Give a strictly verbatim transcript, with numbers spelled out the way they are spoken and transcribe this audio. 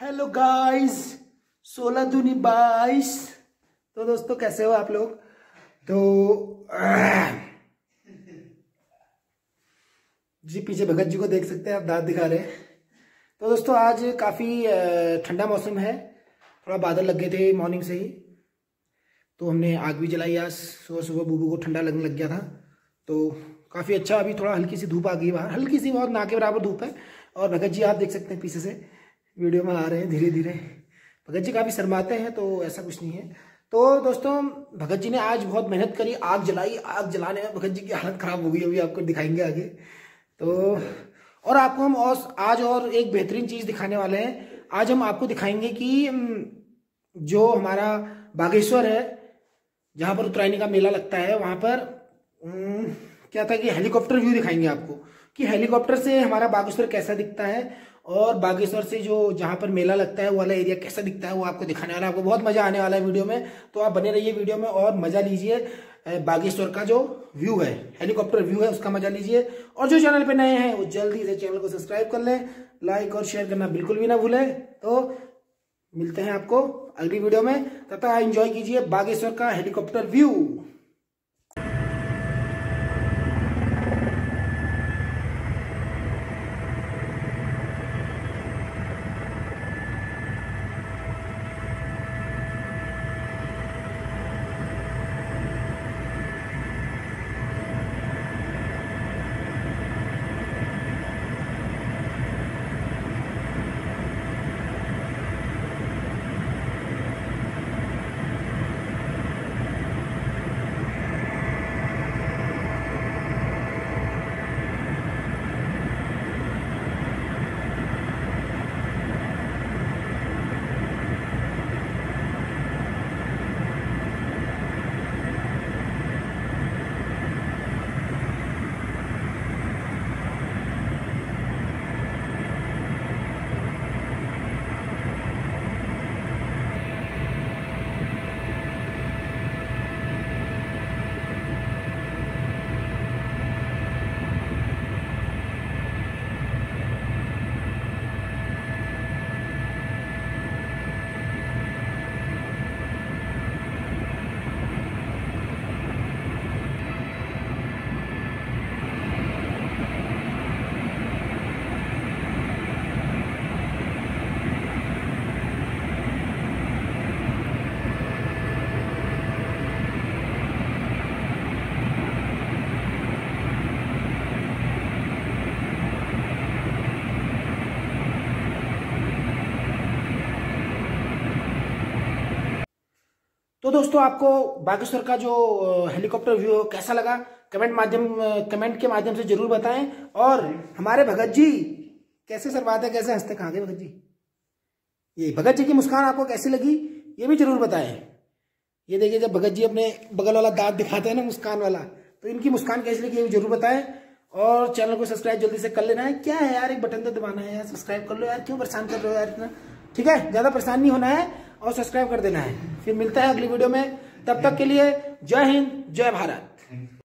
Hello guys, सोलह दूनी बाईस। तो दोस्तों कैसे हो आप लोग। तो जी पीछे भगत जी को देख सकते हैं आप, दांत दिखा रहे हैं। तो दोस्तों आज काफ़ी ठंडा मौसम है, थोड़ा बादल लग गए थे मॉर्निंग से ही, तो हमने आग भी जलाई आज सुबह सुबह। बूबू को ठंडा लगने लग गया था, तो काफ़ी अच्छा अभी थोड़ा हल्की सी धूप आ गई बाहर, हल्की सी, बहुत ना के बराबर धूप है। और भगत जी आप देख सकते हैं पीछे से वीडियो में आ रहे हैं धीरे धीरे। भगत जी काफ़ी शर्माते हैं, तो ऐसा कुछ नहीं है। तो दोस्तों भगत जी ने आज बहुत मेहनत करी, आग जलाई। आग जलाने में भगत जी की हालत खराब हो गई, अभी आपको दिखाएंगे आगे। तो और आपको हम और आज और एक बेहतरीन चीज़ दिखाने वाले हैं। आज हम आपको दिखाएंगे कि जो हमारा बागेश्वर है, जहाँ पर उत्तरायणी का मेला लगता है, वहाँ पर क्या था कि हेलीकॉप्टर व्यू दिखाएंगे आपको कि हेलीकॉप्टर से हमारा बागेश्वर कैसा दिखता है, और बागेश्वर से जो जहाँ पर मेला लगता है वो वाला एरिया कैसा दिखता है, वो आपको दिखाने वाला है। आपको बहुत मजा आने वाला है वीडियो में, तो आप बने रहिए वीडियो में और मजा लीजिए। बागेश्वर का जो व्यू है, हेलीकॉप्टर व्यू है, उसका मजा लीजिए। और जो चैनल पे नए हैं वो जल्दी से चैनल को सब्सक्राइब कर लें, लाइक और शेयर करना बिल्कुल भी ना भूलें। तो मिलते हैं आपको अगली वीडियो में, तब तक एंजॉय कीजिए बागेश्वर का हेलीकॉप्टर व्यू। तो दोस्तों आपको बागेश्वर का जो हेलीकॉप्टर व्यू कैसा लगा, कमेंट माध्यम कमेंट के माध्यम से जरूर बताएं। और हमारे भगत जी कैसे शर्माते, कैसे हंसते, कहाँ गए भगत जी, ये भगत जी की मुस्कान आपको कैसी लगी ये भी जरूर बताएं। ये देखिए जब भगत जी अपने बगल वाला दांत दिखाते हैं ना, मुस्कान वाला, तो इनकी मुस्कान कैसी लगी ये भी जरूर बताएं। और चैनल को सब्सक्राइब जल्दी से कर लेना है। क्या है यार, एक बटन तो दबाना है यार, सब्सक्राइब कर लो यार, क्यों परेशान कर रहे हो यार इतना। ठीक है, ज्यादा परेशान नहीं होना है और सब्सक्राइब कर देना है। फिर मिलता है अगली वीडियो में, तब तक के लिए जय हिंद, जय भारत।